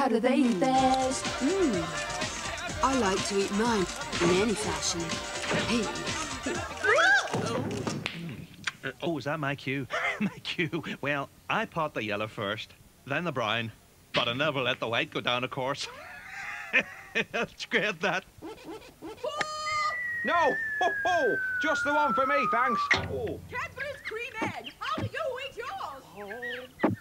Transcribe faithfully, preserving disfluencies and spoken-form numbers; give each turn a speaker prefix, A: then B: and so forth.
A: How do they eat theirs?
B: Mm. I like to eat mine in any fashion. Hey.
C: Uh, oh, is that my cue? My cue. Well, I pot the yellow first, then the brown, but I never let the white go down, of course. That's great, that.
D: No! Ho, ho! Just the one for me, thanks. Oh.
E: Cadburys cream egg. How do you eat yours?